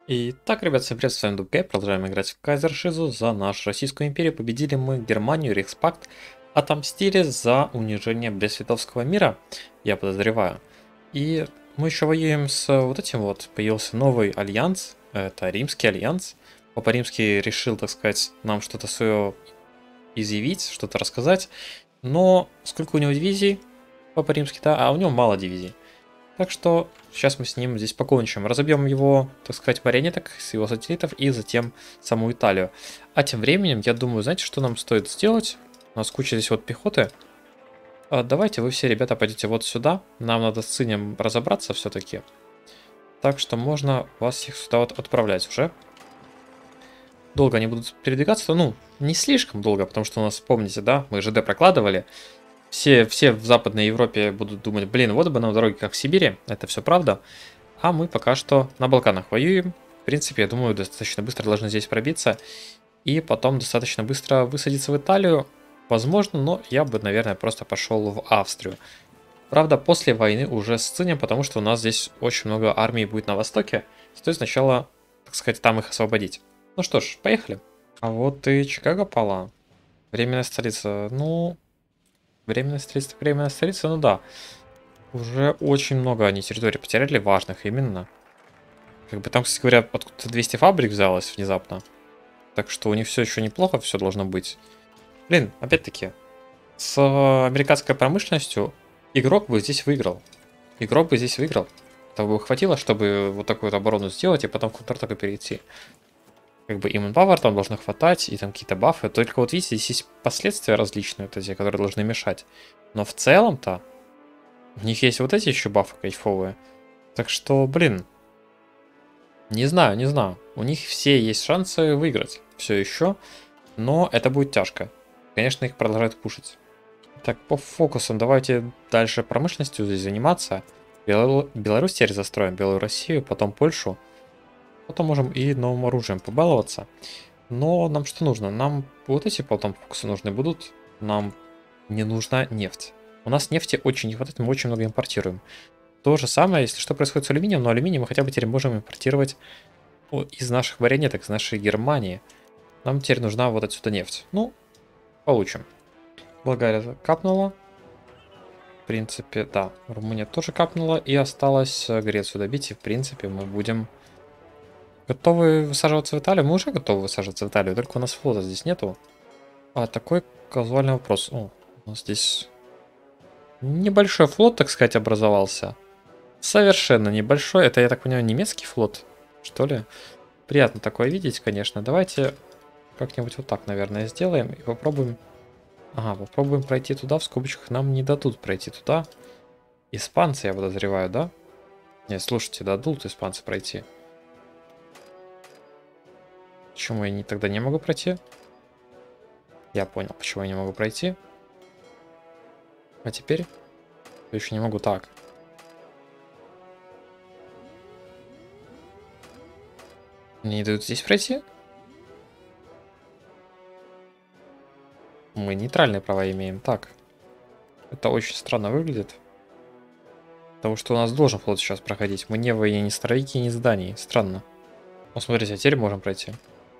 Итак, ребят, всем привет, с вами Дубкей, продолжаем играть в Кайзер за нашу Российскую империю. Победили мы Германию, Рейхспакт, отомстили за унижение Брest-Литовского мира, я подозреваю. И мы еще воюем с вот этим вот, появился новый альянс, это Римский альянс. Папа Римский решил, так сказать, нам что-то свое изъявить, что-то рассказать. Но сколько у него дивизий, Папа Римский, да, а у него мало дивизий. Так что сейчас мы с ним здесь покончим. Разобьем его, так сказать, марионеток с его сателлитов и затем саму Италию. А тем временем, я думаю, знаете, что нам стоит сделать? У нас куча здесь вот пехоты. Давайте вы все, ребята, пойдите вот сюда. Нам надо с Цинем разобраться все-таки. Так что можно вас всех сюда вот отправлять уже. Долго они будут передвигаться, ну, не слишком долго, потому что у нас, помните, да, мы ЖД прокладывали. Все в Западной Европе будут думать, блин, вот бы нам дороги, как в Сибири. Это все правда. А мы пока что на Балканах воюем. В принципе, я думаю, достаточно быстро должны здесь пробиться. И потом достаточно быстро высадиться в Италию. Возможно, но я бы, наверное, просто пошел в Австрию. Правда, после войны уже с Цинем, потому что у нас здесь очень много армий будет на востоке. Стоит сначала, так сказать, там их освободить. Ну что ж, поехали. А вот и Чикаго пала. Временная столица. Ну, временная столица, ну да. Уже очень много они территорий потеряли, важных именно. Как бы там, кстати говоря, откуда-то 200 фабрик взялось внезапно. Так что у них все еще неплохо, все должно быть. Блин, опять-таки, с американской промышленностью игрок бы здесь выиграл. Игрок бы здесь выиграл. Того бы хватило, чтобы вот такую вот оборону сделать и потом в контратаку перейти. Как бы им Power там должно хватать, и там какие-то бафы. Только вот видите, здесь есть последствия различные, вот эти, которые должны мешать. Но в целом-то у них есть вот эти еще бафы кайфовые. Так что, блин, не знаю, не знаю. У них все есть шансы выиграть. Все еще. Но это будет тяжко. Конечно, их продолжают пушить. Так, по фокусам давайте дальше промышленностью здесь заниматься. Беларусь теперь застроим, Белую Россию, потом Польшу. Потом можем и новым оружием побаловаться. Но нам что нужно? Нам вот эти потом фокусы нужны будут. Нам не нужна нефть. У нас нефти очень не хватает, мы очень много импортируем. То же самое, если что происходит с алюминием, но алюминий мы хотя бы теперь можем импортировать из наших марионеток, из нашей Германии. Нам теперь нужна вот отсюда нефть. Ну, получим. Болгария капнула. В принципе, да. Румыния тоже капнула. И осталось Грецию добить. И, в принципе, мы будем готовы высаживаться в Италию. Мы уже готовы высаживаться в Италию, только у нас флота здесь нету. А такой казуальный вопрос. О, у нас здесь небольшой флот, так сказать, образовался. Совершенно небольшой. Это, я так понимаю, немецкий флот, что ли? Приятно такое видеть, конечно. Давайте как-нибудь вот так, наверное, сделаем и попробуем. Ага, попробуем пройти туда. В скобочках нам не дадут пройти туда. Испанцы, я подозреваю, да? Нет, слушайте, дадут испанцы пройти. Почему я тогда не могу пройти? Я понял, почему я не могу пройти. А теперь я еще не могу так. Мне не дают здесь пройти? Мы нейтральные права имеем. Так. Это очень странно выглядит. Потому что у нас должен флот сейчас проходить. Мы не военные, ни стройки, ни зданий. Странно. Ну, смотрите, а теперь можем пройти.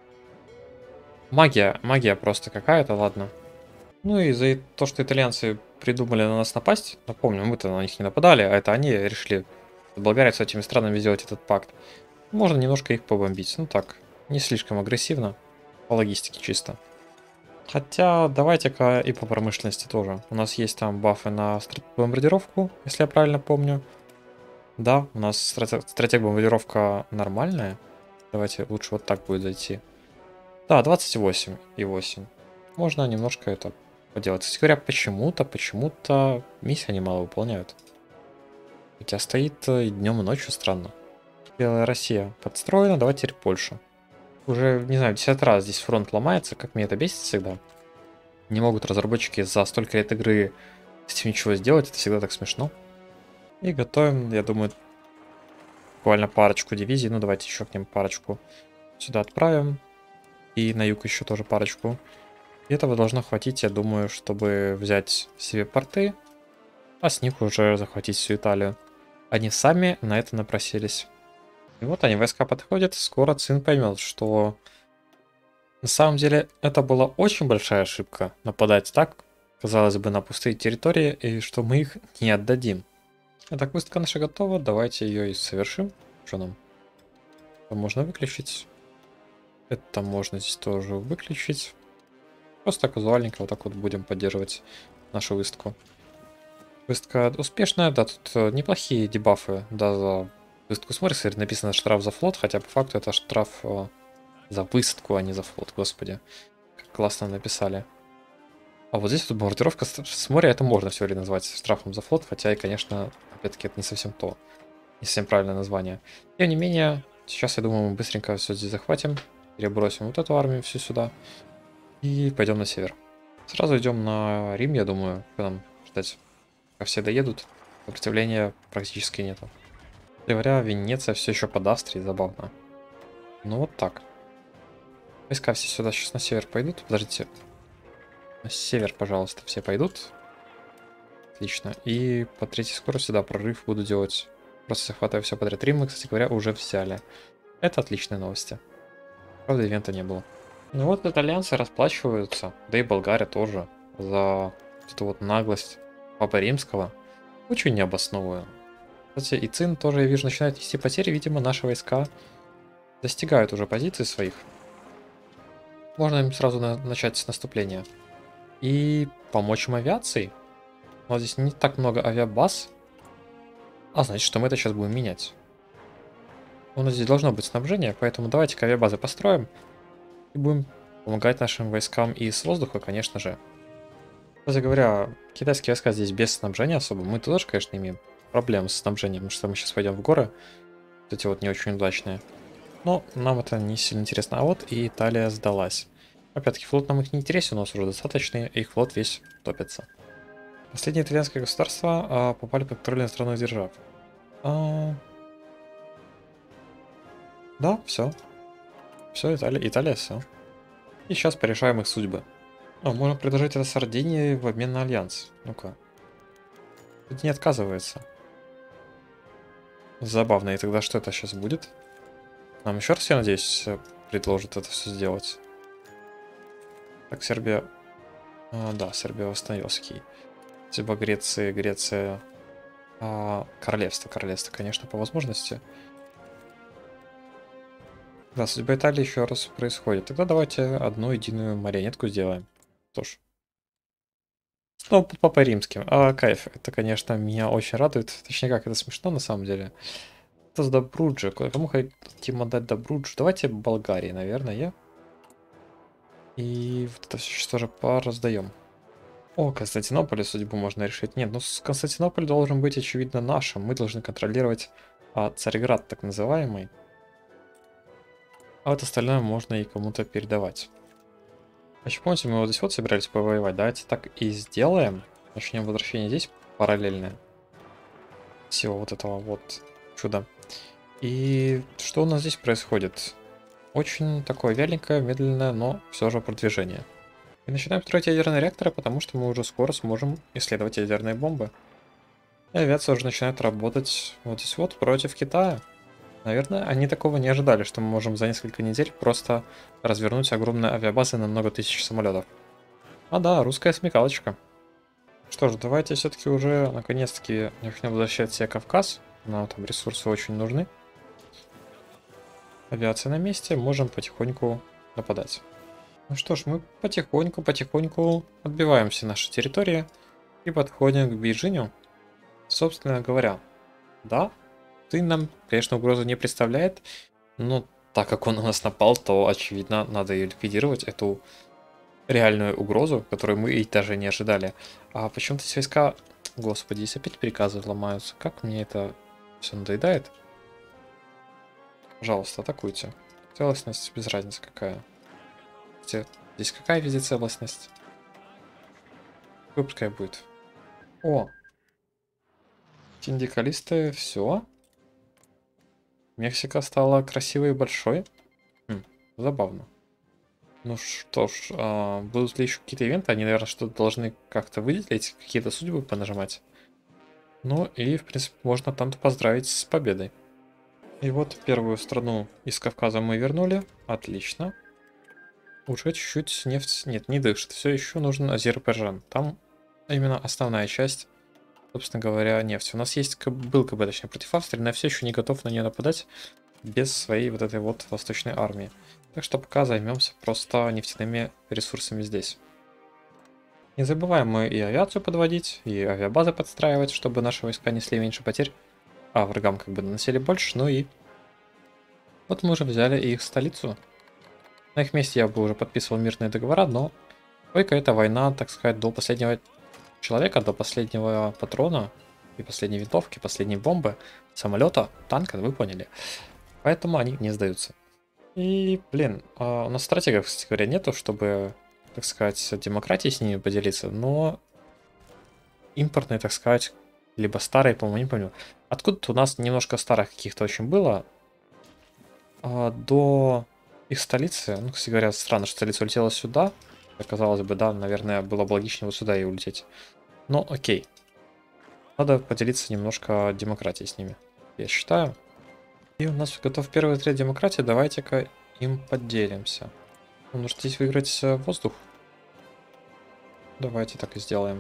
Магия просто какая-то, ладно. Ну и за то, что итальянцы придумали на нас напасть, напомню, мы-то на них не нападали, а это они решили с Болгарией с этими странами сделать этот пакт. Можно немножко их побомбить. Ну так, не слишком агрессивно. По логистике чисто. Хотя, давайте-ка и по промышленности тоже. У нас есть там бафы на бомбардировку, если я правильно помню. Да, у нас стратег-бомбардировка нормальная. Давайте лучше вот так будет зайти. Да, 28 и 8. Можно немножко это поделать. Кстати говоря, почему-то миссии они мало выполняют. Хотя стоит и днем, и ночью, странно. Белая Россия подстроена, давайте теперь Польша. Уже, не знаю, 10 раз здесь фронт ломается, как мне это бесит всегда. Не могут разработчики за столько лет игры с этим ничего сделать, это всегда так смешно. И готовим, я думаю, буквально парочку дивизий. Ну, давайте еще к ним парочку сюда отправим. И на юг еще тоже парочку. И этого должно хватить, я думаю, чтобы взять себе порты, а с них уже захватить всю Италию. Они сами на это напросились. И вот они, войска подходят, скоро Цин поймет, что на самом деле это была очень большая ошибка нападать так, казалось бы, на пустые территории, и что мы их не отдадим. Итак, выставка наша готова, давайте ее и совершим. Что нам? Это можно выключить. Это можно здесь тоже выключить. Просто казуальненько вот так вот будем поддерживать нашу выставку. Выставка успешная, да, тут неплохие дебафы, да, за выставку смотрится, написано штраф за флот, хотя по факту это штраф за высадку, а не за флот, господи. Как классно написали. А вот здесь вот бомбардировка с моря, это можно все время назвать штрафом за флот, хотя и, конечно, опять-таки, это не совсем то. Не совсем правильное название. Тем не менее, сейчас, я думаю, мы быстренько все здесь захватим, перебросим вот эту армию всю сюда и пойдем на север. Сразу идем на Рим, я думаю, что нам ждать, пока все доедут. Сопротивления практически нету. Говоря, Венеция все еще под Австрией, забавно. Ну вот так. Войска все сюда сейчас на север пойдут. Подождите. На север, пожалуйста, все пойдут. Отлично. И по третьей скорости, да, прорыв буду делать. Просто захватываю все подряд. Рим мы, кстати говоря, уже взяли. Это отличные новости. Правда, ивента не было. Ну вот итальянцы расплачиваются, да и Болгария тоже, за эту вот наглость Папы Римского. Очень необоснованную. Кстати, и Цин тоже, я вижу, начинает нести потери. Видимо, наши войска достигают уже позиций своих. Можно им сразу начать с наступления. И помочь им авиацией. У нас здесь не так много авиабаз. А значит, что мы это сейчас будем менять. У нас здесь должно быть снабжение, поэтому давайте-ка авиабазы построим. И будем помогать нашим войскам и с воздуха, конечно же. Кстати говоря, китайские войска здесь без снабжения особо. Мы тоже, конечно, имеем проблемы с снабжением, потому что мы сейчас пойдем в горы. Вот эти вот не очень удачные. Но нам это не сильно интересно. А вот и Италия сдалась. Опять-таки, флот нам их не интересен, у нас уже достаточный, и их флот весь топится. Последние итальянские государства попали под контроль иностранных держав. Да, все. Все, Италия, все. И сейчас порешаем их судьбы. Можно предложить это Сардинии в обмен на альянс. Ну-ка. Тут не отказывается. Забавно. И тогда что это сейчас будет? Нам еще раз, я надеюсь, предложат это все сделать. Так, Сербия... да, Сербия восстановилась. Типа Греция... королевство, конечно, по возможности. Да, судьба Италии еще раз происходит. Тогда давайте одну единую марионетку сделаем. Что ж. Ну, по римским. Кайф. Это, конечно, меня очень радует. Точнее, как это смешно на самом деле. Это с Добруджи. Кому хотим отдать Добруджу? Давайте Болгарии, наверное. И вот это все сейчас тоже пораздаем. О, Константинополе судьбу можно решить. Нет, ну Константинополь должен быть, очевидно, нашим. Мы должны контролировать Царьград, так называемый. А вот остальное можно и кому-то передавать. Еще помните, мы вот здесь вот собирались повоевать. Давайте так и сделаем. Начнем возвращение здесь параллельное. Всего вот этого вот чуда. И что у нас здесь происходит? Очень такое вяленькое, медленное, но все же продвижение. И начинаем строить ядерные реакторы, потому что мы уже скоро сможем исследовать ядерные бомбы. И авиация уже начинает работать вот здесь вот против Китая. Наверное, они такого не ожидали, что мы можем за несколько недель просто развернуть огромные авиабазы на много тысяч самолетов. А да, русская смекалочка. Что ж, давайте все-таки уже наконец-таки начнем возвращать себе Кавказ. Нам там ресурсы очень нужны. Авиация на месте, можем потихоньку нападать. Ну что ж, мы потихоньку отбиваем все наши территории и подходим к Бейжиню. Собственно говоря, да, ты нам, конечно, угрозу не представляет, но так как он на нас напал, то, очевидно, надо ее ликвидировать, эту реальную угрозу, которую мы и даже не ожидали. А почему-то здесь войска... Господи, здесь опять приказы ломаются. Как мне это все надоедает? Пожалуйста, атакуйте. Целостность без разницы какая. Здесь какая везде целостность? Пускай будет. О! Синдикалисты, все. Мексика стала красивой и большой. Забавно. Ну что ж, будут ли еще какие-то ивенты? Они, наверное, что-то должны как-то выделить, какие-то судьбы понажимать. Ну и, в принципе, можно там-то поздравить с победой. И вот первую страну из Кавказа мы вернули. Отлично. Уже чуть-чуть нефть... Нет, не дышит. Все еще нужен Азербайджан. Там именно основная часть, собственно говоря, нефти. У нас есть был КБ, точнее, против Австрии, но я все еще не готов на нее нападать без своей вот этой вот восточной армии. Так что пока займемся просто нефтяными ресурсами здесь. Не забываем мы и авиацию подводить, и авиабазы подстраивать, чтобы наши войска несли меньше потерь, а врагам как бы наносили больше. Ну и вот мы уже взяли их столицу. На их месте я бы уже подписывал мирные договора, но только эта война, так сказать, до последнего человека, до последнего патрона и последней винтовки, последней бомбы, самолета, танка, вы поняли. Поэтому они не сдаются. И, блин, у нас стратегов, кстати говоря, нету, чтобы, так сказать, демократией с ними поделиться, но импортные, так сказать, либо старые, по-моему, не помню. Откуда-то у нас немножко старых каких-то очень было. До их столицы, ну, кстати говоря, странно, что столица улетела сюда. Казалось бы, да, наверное, было бы логичнее вот сюда и улететь. Но окей. Надо поделиться немножко демократией с ними, я считаю. И у нас готов первый отряд демократии. Давайте-ка им поделимся. Может здесь выиграть воздух? Давайте так и сделаем.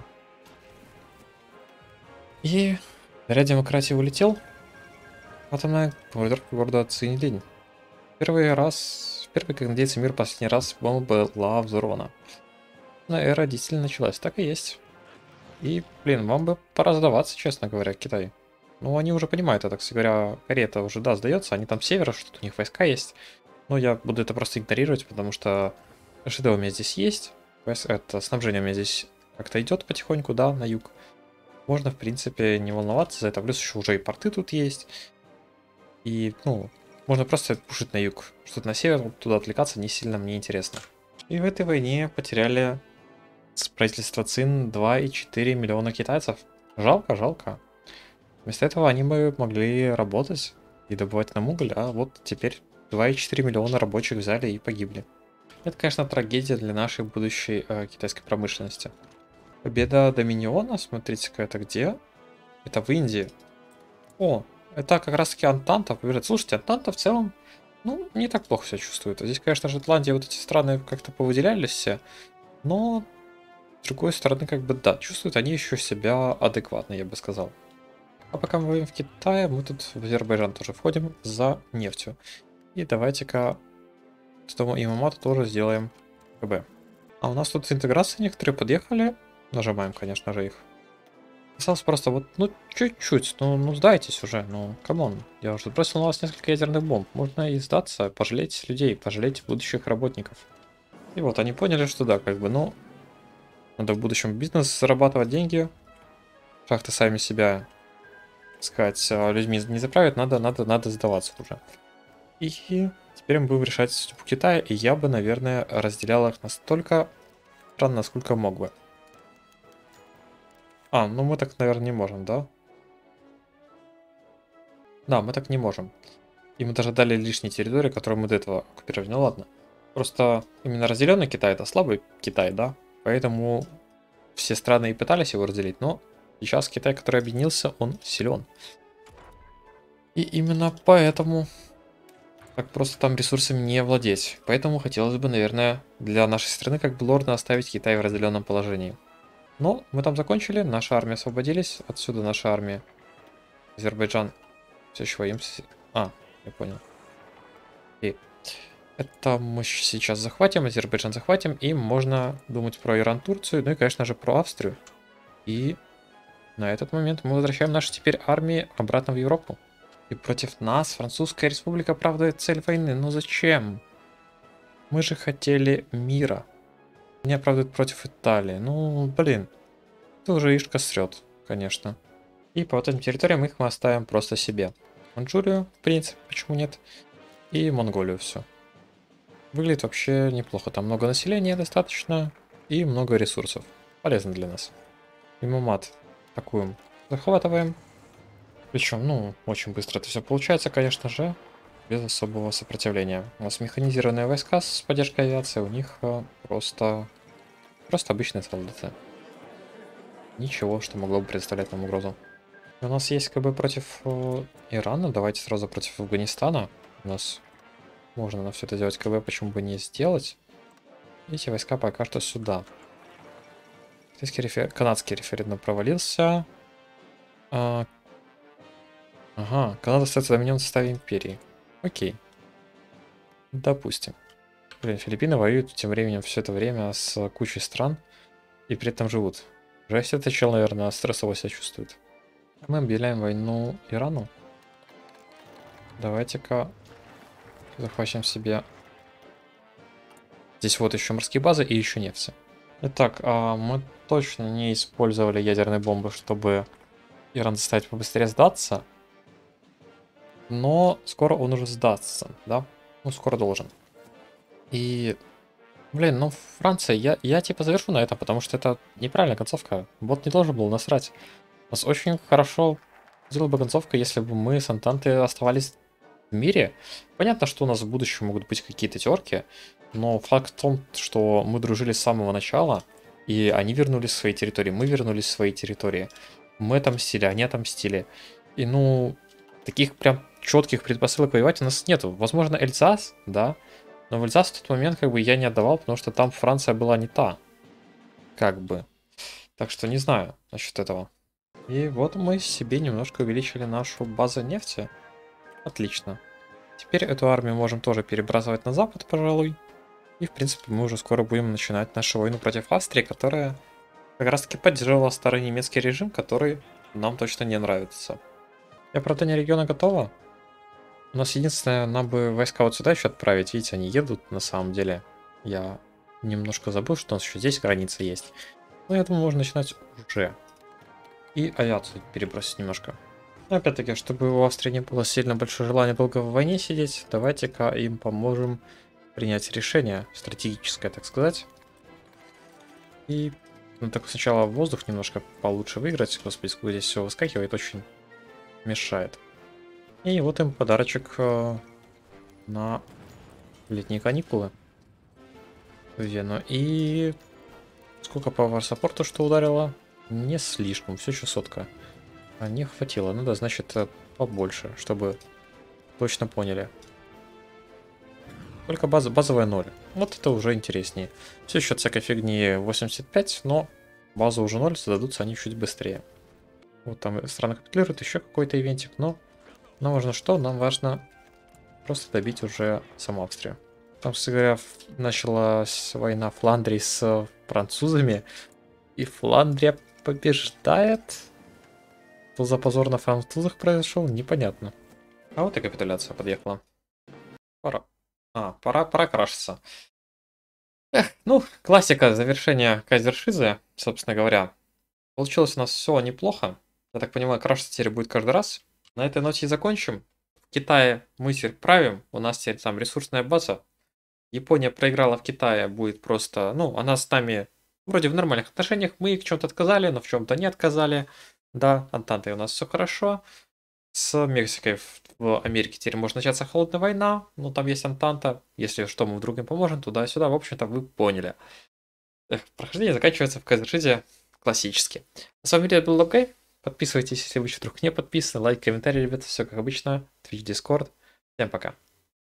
И отряд демократии улетел. Атомная бомбардировка города Цинлинь. Первый, как надеется, мир последний раз бомба была взорвана. Но эра действительно началась, так и есть. И, блин, вам бы пора сдаваться, честно говоря, Китай. Ну, они уже понимают это, кстати говоря, Корея-то уже, да, сдается, они там с севера, что-то у них войска есть. Но я буду это просто игнорировать, потому что ЖД у меня здесь есть. Это снабжение у меня здесь как-то идет потихоньку, да, на юг. Можно, в принципе, не волноваться за это. Плюс еще уже и порты тут есть. И, ну, можно просто пушить на юг. Что-то на север, туда отвлекаться не сильно мне интересно. И в этой войне потеряли с правительства ЦИН 2,4 миллиона китайцев. Жалко, жалко. Вместо этого они бы могли работать и добывать нам уголь, а вот теперь 2,4 миллиона рабочих взяли и погибли. Это, конечно, трагедия для нашей будущей китайской промышленности. Победа Доминиона, смотрите-ка, это где? Это в Индии. О, это как раз таки Антанта побеждает. Слушайте, Антанта в целом, ну, не так плохо себя чувствует. Здесь, конечно, Шотландия, вот эти страны как-то повыделялись все, но с другой стороны, как бы, да, чувствуют они еще себя адекватно, я бы сказал. А пока мы воюем в Китае, мы тут в Азербайджан тоже входим за нефтью. И давайте-ка с того имамата тоже сделаем КБ. А у нас тут интеграции некоторые подъехали. Нажимаем, конечно же, их. Осталось просто вот, ну, чуть-чуть, ну сдайтесь уже, ну, камон. Я уже бросил на вас несколько ядерных бомб. Можно и сдаться, пожалеть людей, пожалеть будущих работников. И вот они поняли, что да, как бы, ну, надо в будущем бизнес зарабатывать деньги. Шахты сами себя, так сказать, людьми не заправят, надо сдаваться уже. И теперь мы будем решать судьбу Китая, и я бы, наверное, разделял их настолько странно, насколько мог бы. Ну мы так, наверное, не можем, да? Да, мы так не можем. И мы даже дали лишние территории, которые мы до этого оккупировали. Ну ладно. Просто именно разделенный Китай это слабый Китай, да? Поэтому все страны и пытались его разделить, но сейчас Китай, который объединился, он силен. И именно поэтому так просто там ресурсами не владеть. Поэтому хотелось бы, наверное, для нашей страны как бы лордно оставить Китай в разделенном положении. Но мы там закончили, наша армия освободились, отсюда наша армия. Азербайджан все еще воимся. Я понял. И это мы сейчас захватим, Азербайджан захватим, и можно думать про Иран, Турцию, ну и, конечно же, про Австрию. И на этот момент мы возвращаем наши теперь армии обратно в Европу. И против нас Французская республика оправдывает цель войны. Но зачем? Мы же хотели мира. Они оправдывают против Италии. Ну, блин. Это уже Ишка срет, конечно. И по вот этим территориям их мы оставим просто себе. Манчжурию, в принципе, почему нет? И Монголию все. Выглядит вообще неплохо. Там много населения достаточно и много ресурсов. Полезно для нас. Имамат атакуем. Захватываем. Причем, ну, очень быстро это все получается, конечно же, без особого сопротивления. У нас механизированные войска с поддержкой авиации, у них просто обычные солдаты. Ничего, что могло бы представлять нам угрозу. У нас есть КБ против Ирана, давайте сразу против Афганистана. У нас можно на все это делать КБ, почему бы не сделать. Эти войска пока что сюда. Канадский референдум провалился. Ага, Канада остается доминионным в составе империи. Окей. Допустим. Блин, Филиппины воюют тем временем все это время с кучей стран и при этом живут. Жесть, этот чел, наверное, стрессово себя чувствует. Мы объявляем войну Ирану. Давайте-ка захватим себе. Здесь вот еще морские базы и еще нефть. Итак, мы точно не использовали ядерные бомбы, чтобы Иран заставить побыстрее сдаться. Но скоро он уже сдастся, да? Ну, скоро должен. И, блин, ну Франция, я типа завершу на этом, потому что это неправильная концовка. Бот не должен был насрать. У нас очень хорошо сделала бы концовка, если бы мы с Антантой оставались в мире. Понятно, что у нас в будущем могут быть какие-то терки, но факт в том, что мы дружили с самого начала, и они вернулись в свои территории, мы вернулись в свои территории. Мы отомстили, они отомстили. И ну, таких прям четких предпосылок воевать у нас нету. Возможно, Эльзас, да, но в Эльзас в тот момент как бы я не отдавал, потому что там Франция была не та. Как бы. Так что не знаю насчет этого. И вот мы себе немножко увеличили нашу базу нефти. Отлично. Теперь эту армию можем тоже перебрасывать на запад, пожалуй. И в принципе мы уже скоро будем начинать нашу войну против Австрии, которая как раз таки поддерживала старый немецкий режим, который нам точно не нравится. И оправдание региона готово. У нас единственное, нам бы войска вот сюда еще отправить. Видите, они едут на самом деле. Я немножко забыл, что у нас еще здесь граница есть. Но я думаю, можно начинать уже. И авиацию перебросить немножко. Но опять-таки, чтобы у Австрии не было сильно большое желание долго в войне сидеть, давайте-ка им поможем принять решение, стратегическое, так сказать. И ну, так сначала воздух немножко получше выиграть. Господи, сколько здесь все выскакивает, очень мешает. И вот им подарочек на летние каникулы в Вену. И сколько по варсаппорту что ударило? Не слишком, все еще сотка. А не хватило, ну да, значит побольше, чтобы точно поняли. Только базовая 0. Вот это уже интереснее. Все еще от всякой фигни 85, но база уже 0, сдадутся они чуть быстрее. Вот там страна капитулирует, еще какой-то ивентик, но нам важно что? Нам важно просто добить уже саму Австрию. Там, кстати говоря, началась война Фландрии с французами, и Фландрия побеждает. Что за позор на французах произошел, непонятно. А вот и капитуляция подъехала. Пора. Пора крашиться. Эх, ну, классика завершения Кайзершизы, собственно говоря. Получилось у нас все неплохо. Я так понимаю, крашиться теперь будет каждый раз. На этой ноте и закончим. В Китае мы теперь правим. У нас теперь там ресурсная база. Япония проиграла в Китае, будет просто... Ну, она с нами вроде в нормальных отношениях. Мы ей в чем-то отказали, но в чем-то не отказали. Да, Антантой у нас все хорошо. С Мексикой в Америке теперь может начаться холодная война. Ну, там есть Антанта. Если что, мы вдруг им поможем, туда-сюда. В общем-то, вы поняли. Прохождение заканчивается в Кайзершизе классически. С вами был Лобгай. Подписывайтесь, если вы еще вдруг не подписаны. Лайк, комментарий, ребята. Все как обычно. Twitch, Discord. Всем пока.